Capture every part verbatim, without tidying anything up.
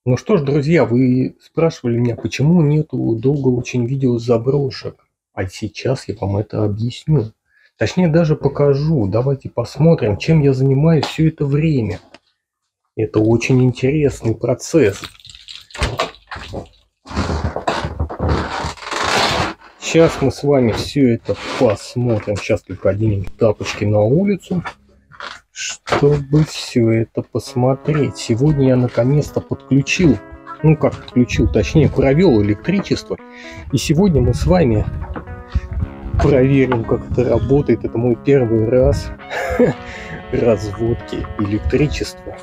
Ну что ж, друзья, вы спрашивали меня, почему нету долго очень видео заброшек. А сейчас я вам это объясню. Точнее, даже покажу. Давайте посмотрим, чем я занимаюсь все это время. Это очень интересный процесс. Сейчас мы с вами все это посмотрим. Сейчас только оденем тапочки на улицу, чтобы все это посмотреть. Сегодня я наконец-то подключил, ну как подключил, точнее провел электричество. И сегодня мы с вами проверим, как это работает. Это мой первый раз разводки электричества.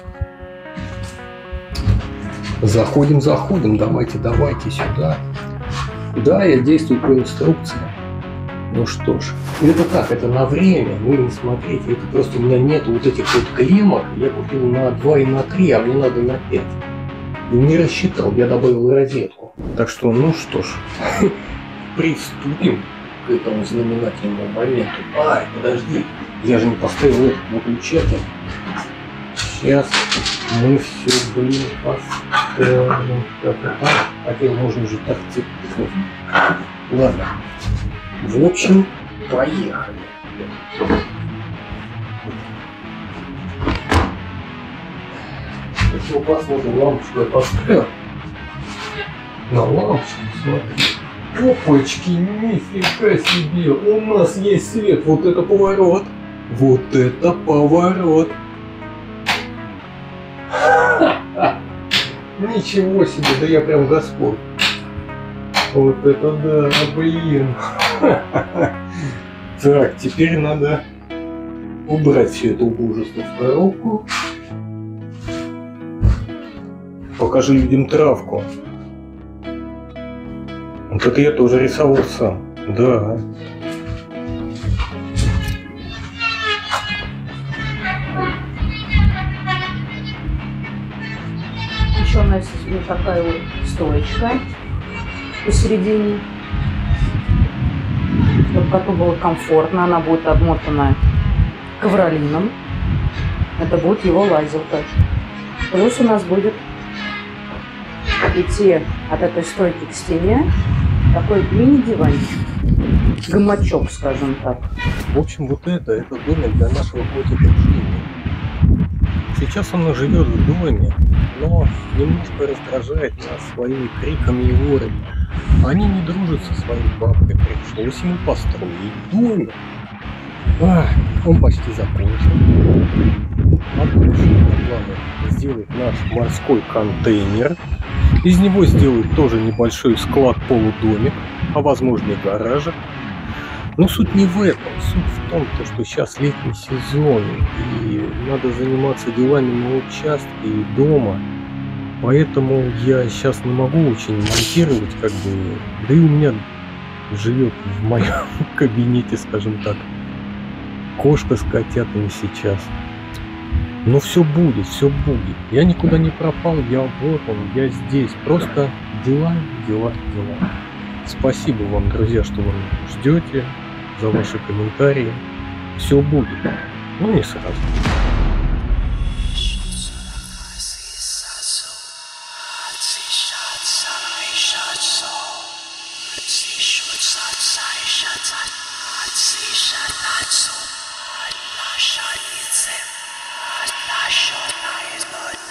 Заходим, заходим, давайте, давайте сюда. Да, я действую по инструкции. Ну что ж, это так, это на время, вы не смотрите, это просто у меня нету вот этих вот клеммок, я купил на два и на три, а мне надо на пять. И не рассчитал, я добавил розетку. Так что, ну что ж, приступим к этому знаменательному моменту. Ай, подожди, я же не поставил этот выключатель. Сейчас мы все, блин, поставим. Хотя можно уже так цепнуть. Ладно. В общем, поехали. Если посмотрим, лампочку я поставил. На лампочку смотри. Опачки, нифига себе. У нас есть свет. Вот это поворот. Вот это поворот. Ничего себе, да я прям Господь. Вот это да, блин. Так, теперь надо убрать всю эту убожество в коробку. Покажи людям травку. Вот это я тоже рисовал сам. Да. Еще у нас есть вот такая вот стоечка посередине, чтобы коту было комфортно. Она будет обмотана ковролином. Это будет его лазилка. Плюс у нас будет идти от этой стойки к стене такой мини-диванчик, гамачок, скажем так. В общем, вот это, это домик для нашего котика Джимми. Сейчас он живет в доме, но немножко раздражает нас своими криками и ворами. Они не дружат со своей бабкой, пришлось ему построить домик. А, он почти закончил. А дальше на плане сделать наш морской контейнер. Из него сделают тоже небольшой склад-полудомик, а возможно и гаражик. Но суть не в этом. Суть в том, что сейчас летний сезон, и надо заниматься делами на участке и дома. Поэтому я сейчас не могу очень монтировать, как бы, да и у меня живет в моем кабинете, скажем так, кошка с котятами сейчас. Но все будет, все будет. Я никуда не пропал, я вот он, я здесь. Просто дела, дела, дела. Спасибо вам, друзья, что вы ждете, за ваши комментарии. Все будет, но не сразу. Not